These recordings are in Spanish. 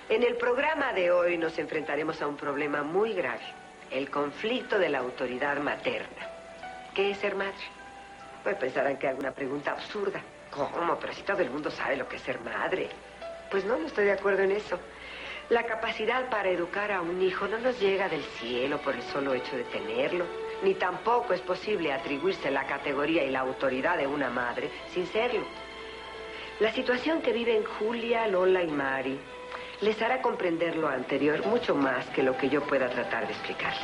En el programa de hoy nos enfrentaremos a un problema muy grave. El conflicto de la autoridad materna. ¿Qué es ser madre? Pues pensarán que alguna pregunta absurda. ¿Cómo? Pero si todo el mundo sabe lo que es ser madre. Pues no estoy de acuerdo en eso. La capacidad para educar a un hijo no nos llega del cielo por el solo hecho de tenerlo. Ni tampoco es posible atribuirse la categoría y la autoridad de una madre sin serlo. La situación que viven Julia, Lola y Mari les hará comprender lo anterior mucho más que lo que yo pueda tratar de explicarles.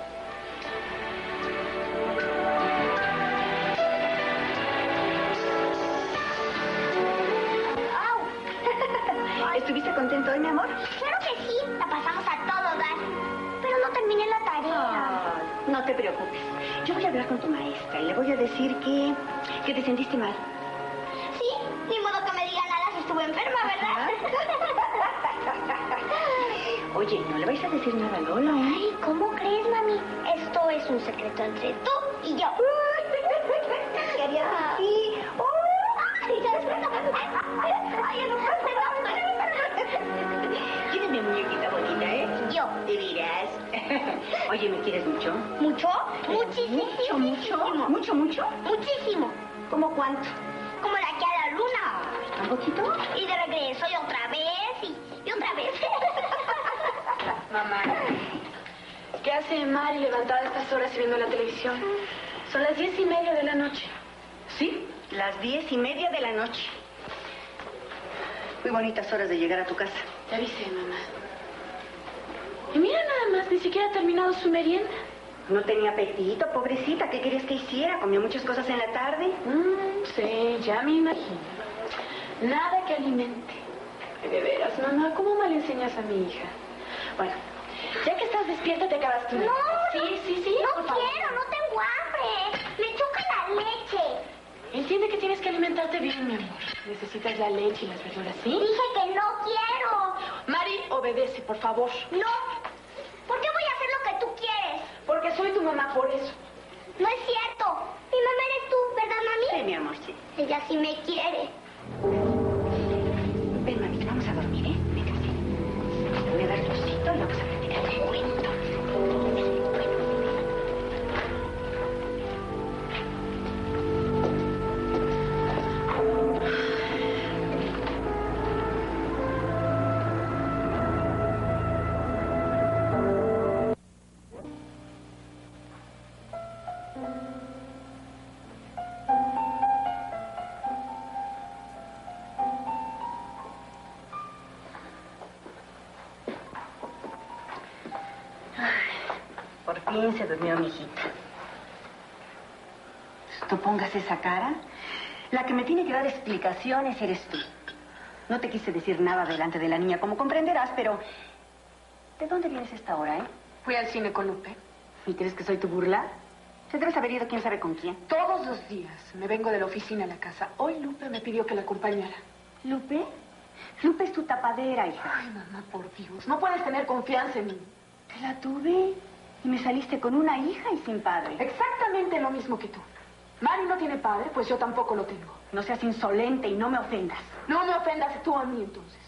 ¿Estuviste contento hoy, mi amor? Claro que sí, la pasamos a todo dar. Pero no terminé la tarea. No te preocupes. Yo voy a hablar con tu maestra y le voy a decir que te sentiste mal. Sí, ni modo que me diga nada si estuve enferma, ¿verdad? Oye, no le vais a decir nada a Lola, ¿eh? Ay, ¿cómo crees, mami? Esto es un secreto entre tú y yo. ¿Querías así? Ay, no pasa nada. ¿Quién es mi muñequita bonita, eh? Yo. ¿Te dirás? Oye, ¿me quieres mucho? ¿Mucho? Muchísimo. ¿Mucho? Muchísimo. ¿Cómo cuánto? Como la que a la luna. ¿Un poquito? Y de regreso y otra vez y otra vez. Mamá, ¿qué hace Mari levantada a estas horas y viendo la televisión? Son las 10:30 de la noche. Sí, las 10:30 de la noche. Muy bonitas horas de llegar a tu casa. Te avisé, mamá. Y mira nada más, ni siquiera ha terminado su merienda. No tenía apetito, pobrecita. ¿Qué querías que hiciera? Comió muchas cosas en la tarde. Sí, ya me imagino. Nada que alimente. Ay, de veras, mamá, ¿cómo mal enseñas a mi hija? Bueno, ya que estás despierta, te acabas tú. No, Sí, no quiero, no tengo hambre. Me choca la leche. Entiende que tienes que alimentarte bien, mi amor. Necesitas la leche y las verduras, ¿sí? Dije que no quiero. Mari, obedece, por favor. No. ¿Por qué voy a hacer lo que tú quieres? Porque soy tu mamá, por eso. No es cierto. Mi mamá eres tú, ¿verdad, mami? Sí, mi amor, sí. Ella sí me quiere. Ven, mamita, vamos a dormir, ¿eh? Venga, sí. Te voy a dar el osito y vamos a platicar un cuento. Por fin se durmió mi hijita. Tú pongas esa cara. La que me tiene que dar explicaciones eres tú. No te quise decir nada delante de la niña, como comprenderás, pero... ¿De dónde vienes a esta hora, Fui al cine con Lupe. ¿Y crees que soy tu burla? Te debes haber ido quién sabe con quién. Todos los días me vengo de la oficina a la casa. Hoy Lupe me pidió que la acompañara. ¿Lupe? Lupe es tu tapadera, hija. Ay, mamá, por Dios. No puedes tener confianza en mí. Te la tuve y me saliste con una hija y sin padre. Exactamente lo mismo que tú. Mari no tiene padre, pues yo tampoco lo tengo. No seas insolente y no me ofendas. No me ofendas tú a mí, entonces.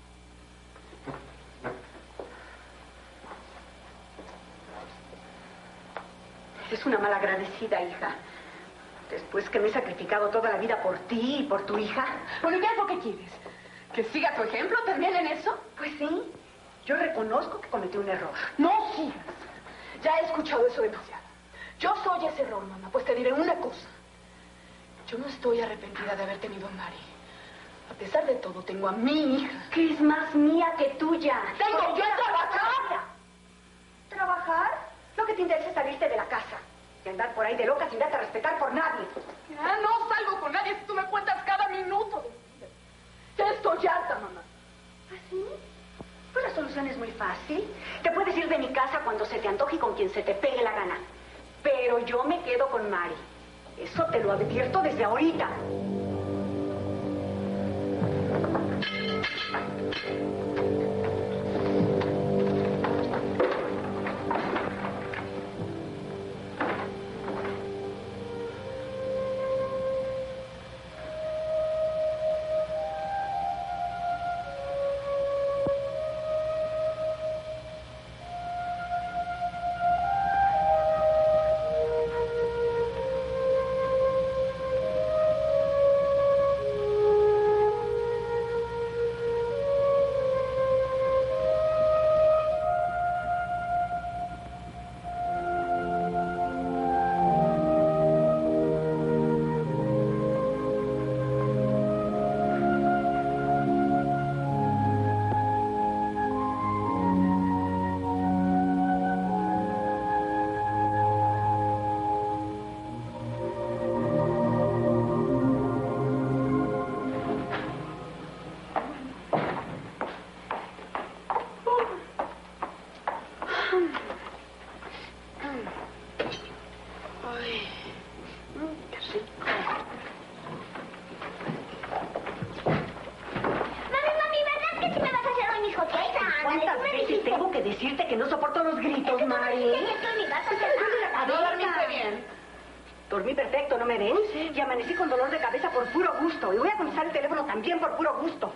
Eres una malagradecida, hija. Después que me he sacrificado toda la vida por ti y por tu hija. Bueno, ¿y qué es lo que quieres? ¿Que siga tu ejemplo también en eso? Pues sí. Yo reconozco que cometí un error. No sigas. Ya he escuchado eso demasiado. Yo soy ese error, mamá. Pues te diré una cosa. Yo no estoy arrepentida de haber tenido a Mari. A pesar de todo, tengo a mi hija. Que es más mía que tuya. ¡Tengo que trabajar! ¿Trabajar? Lo que te interesa es salirte de la casa. Y andar por ahí de loca sin darte a respetar por nadie. Ya no salgo con nadie si tú me cuentas cada minuto de mi vida. Ya estoy harta, mamá. ¿Así? Pues la solución es muy fácil. Te puedes ir de mi casa cuando se te antoje y con quien se te pegue la gana. Pero yo me quedo con Mari. Eso te lo advierto desde ahorita. discoteca. ¿Cuántas veces tengo que decirte que no soporto los gritos, Mari? Esto en mi casa. ¿No dormiste bien? Dormí perfecto, ¿no me ven? Y amanecí con dolor de cabeza por puro gusto. Y voy a contestar el teléfono también por puro gusto.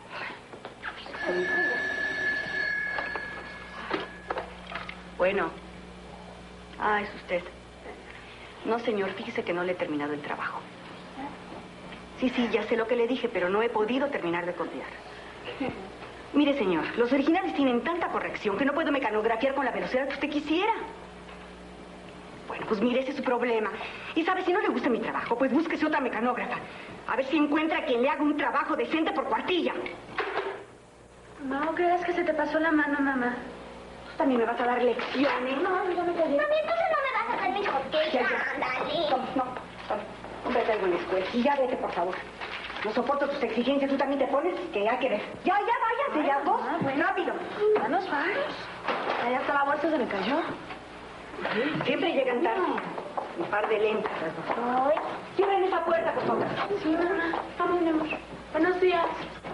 Bueno. Ah, es usted. No, señor, fíjese que no le he terminado el trabajo. Sí, ya sé lo que le dije, pero no he podido terminar de copiar. Mire, señor, los originales tienen tanta corrección que no puedo mecanografiar con la velocidad que usted quisiera. Bueno, pues mire, ese es su problema. Y sabe, si no le gusta mi trabajo, pues búsquese otra mecanógrafa. A ver si encuentra quien le haga un trabajo decente por cuartilla. No creas que se te pasó la mano, mamá. Tú también me vas a dar lecciones. No, yo me callé. Mami, entonces no me vas a hacer mis hotcakes. Ya. Ándale. No. Hombre, algo en la escuela. Y ya vete, por favor. No soporto tus exigencias. Tú también te pones que hay que ver. Ya, váyase, ya, dos. Rápido. Manos varos. Allá está la bolsa, se me cayó. Siempre llegan tarde. Un par de lentas. Ay. Cierren esa puerta, por favor. Sí, mamá. Vamos, mi amor. Buenos días.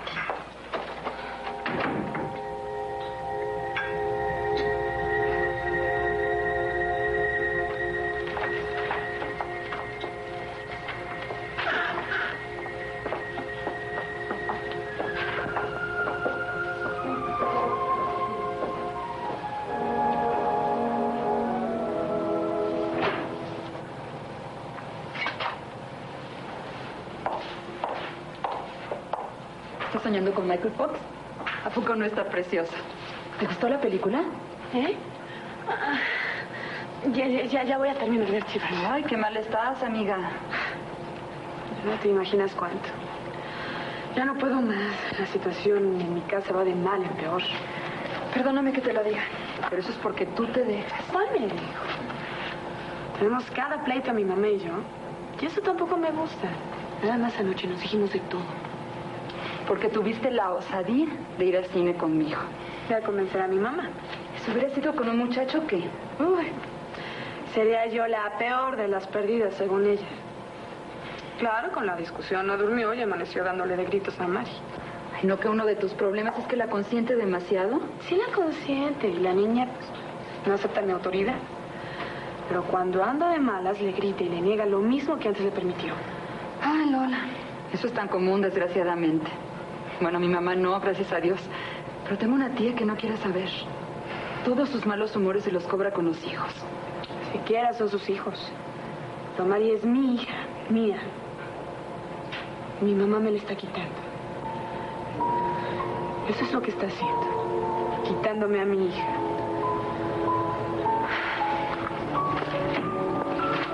¿Estás soñando con Michael Fox? ¿A poco no está preciosa? ¿Te gustó la película? Ya voy a terminar de archivar. Ay, qué mal estás, amiga. No te imaginas cuánto. Ya no puedo más. La situación en mi casa va de mal en peor. Perdóname que te lo diga, pero eso es porque tú te dejas. ¿Cuál me dijo? Tenemos cada pleito, mi mamá y yo. Y eso tampoco me gusta. Nada más anoche nos dijimos de todo. Porque tuviste la osadía de ir al cine conmigo. Voy a convencer a mi mamá. Si hubieras ido con un muchacho que... Uy, sería yo la peor de las perdidas, según ella. Claro, con la discusión no durmió y amaneció dándole de gritos a Mari. Ay, ¿no que uno de tus problemas es que la consiente demasiado? Sí la consiente y la niña no acepta mi autoridad. Pero cuando anda de malas le grita y le niega lo mismo que antes le permitió. Ay, Lola, eso es tan común, desgraciadamente. Bueno, mi mamá no, gracias a Dios. Pero tengo una tía que no quiere saber. Todos sus malos humores se los cobra con los hijos. Siquiera son sus hijos. Pero Mari es mi hija, mía. Mi mamá me la está quitando. Eso es lo que está haciendo. Quitándome a mi hija.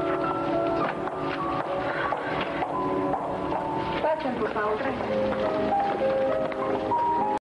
Pasen, por favor.